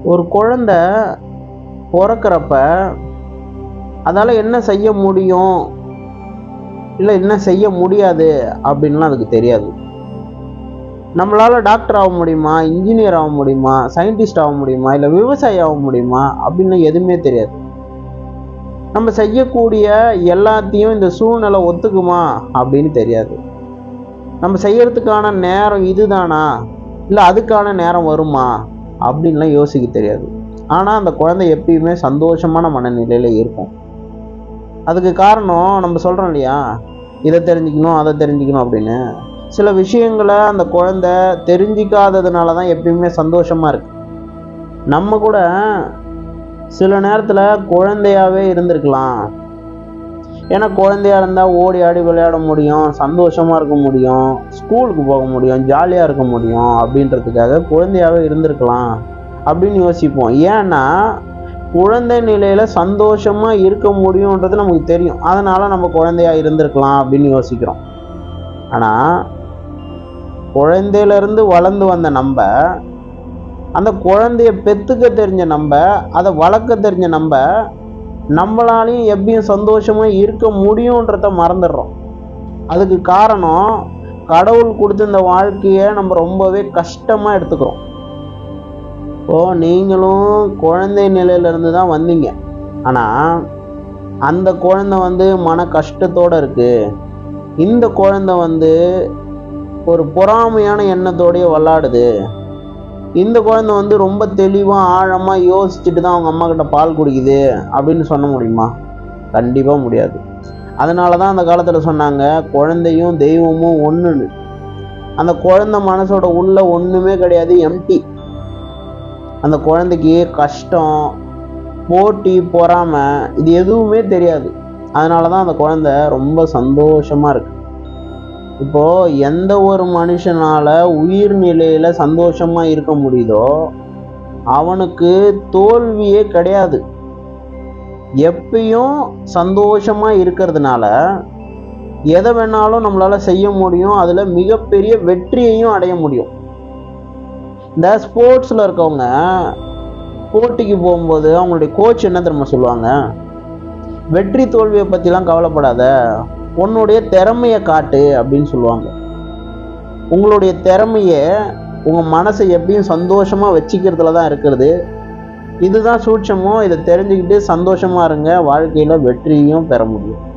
ஒரு குழந்தை பிறக்கிறப்ப அதால் என்ன செய்ய முடியும் இல்லை என்ன செய்ய முடியாது அப்படின்லாம் அதுக்கு தெரியாது. நம்மளால் டாக்டர் ஆக முடியுமா, இன்ஜினியர் ஆக முடியுமா, சயின்டிஸ்ட் ஆக முடியுமா, இல்லை விவசாயி ஆக முடியுமா அப்படின்னு எதுவுமே தெரியாது. நம்ம செய்யக்கூடிய எல்லாத்தையும் இந்த சூழ்நிலை ஒத்துக்குமா அப்படின்னு தெரியாது. நம்ம செய்யறதுக்கான நேரம் இதுதானா, இல்லை அதுக்கான நேரம் வருமா அப்படின்லாம் யோசிக்க தெரியாது. ஆனால் அந்த குழந்தை எப்பயுமே சந்தோஷமான மனநிலையில் இருக்கும். அதுக்கு காரணம் நம்ம சொல்கிறோம் இல்லையா, இதை தெரிஞ்சுக்கணும் அதை தெரிஞ்சுக்கணும் அப்படின்னு. சில விஷயங்களை அந்த குழந்தை தெரிஞ்சிக்காததுனால தான் எப்பயுமே சந்தோஷமாக இருக்கு. நம்ம கூட சில நேரத்தில் குழந்தையாகவே இருந்திருக்கலாம். ஏன்னா குழந்தையாக இருந்தால் ஓடி ஆடி விளையாட முடியும், சந்தோஷமாக இருக்க முடியும், ஸ்கூலுக்கு போக முடியும், ஜாலியாக இருக்க முடியும் அப்படின்றதுக்காக குழந்தையாகவே இருந்திருக்கலாம் அப்படின்னு யோசிப்போம். ஏன்னா குழந்தை நிலையில் சந்தோஷமாக இருக்க முடியுன்றது நமக்கு தெரியும். அதனால் நம்ம குழந்தையாக இருந்திருக்கலாம் அப்படின்னு யோசிக்கிறோம். ஆனால் குழந்தையிலேருந்து வளர்ந்து வந்த நம்ம, அந்த குழந்தைய பெற்றுக்க தெரிஞ்ச நம்ம, அதை வளர்க்க தெரிஞ்ச நம்மளாலையும் எப்படியும் சந்தோஷமாக இருக்க முடியுன்றத மறந்துடுறோம். அதுக்கு காரணம் கடவுள் கொடுத்த இந்த வாழ்க்கையை நம்ம ரொம்பவே கஷ்டமாக எடுத்துக்கிறோம். நீங்களும் குழந்தை நிலையிலேருந்து தான் வந்தீங்க. ஆனால் அந்த குழந்தை மன கஷ்டத்தோடு இருக்குது. இந்த குழந்தை ஒரு பொறாமையான எண்ணத்தோடய விளாடுது. இந்த குழந்தை ரொம்ப தெளிவாக ஆழமாக யோசிச்சுட்டு தான் அவங்க அம்மா கிட்ட பால் குடிக்குது அப்படின்னு சொல்ல முடியுமா? கண்டிப்பாக முடியாது. அதனால தான் அந்த காலத்தில் சொன்னாங்க, குழந்தையும் தெய்வமும் ஒன்றுன்னு. அந்த குழந்தை மனசோட உள்ள ஒன்றுமே கிடையாது, எம்டி. அந்த குழந்தைக்கு கஷ்டம், போட்டி, பொறாமை இது எதுவுமே தெரியாது. அதனால தான் அந்த குழந்தை ரொம்ப சந்தோஷமாக இருக்கு. இப்போது எந்த ஒரு மனுஷனால் உயிர் நிலையில் சந்தோஷமாக இருக்க முடியுதோ அவனுக்கு தோல்வியே கிடையாது. எப்பயும் சந்தோஷமாக இருக்கிறதுனால எதை வேணாலும் நம்மளால் செய்ய முடியும். அதில் மிகப்பெரிய வெற்றியையும் அடைய முடியும். இந்த ஸ்போர்ட்ஸில் இருக்கவங்க போட்டிக்கு போகும்போது அவங்களுடைய கோச் என்ன தெரியுமா சொல்லுவாங்க? வெற்றி தோல்வியை பற்றிலாம் கவலைப்படாத, உன்னுடைய திறமையை காட்டு அப்படின்னு சொல்லுவாங்க. உங்களுடைய திறமையை உங்கள் மனசை எப்படியும் சந்தோஷமாக வச்சுக்கிறதுல தான் இருக்கிறது. இதுதான் சூட்சமோ. இதை தெரிஞ்சுக்கிட்டு சந்தோஷமாக இருங்க, வாழ்க்கையில் வெற்றியும் பெற முடியும்.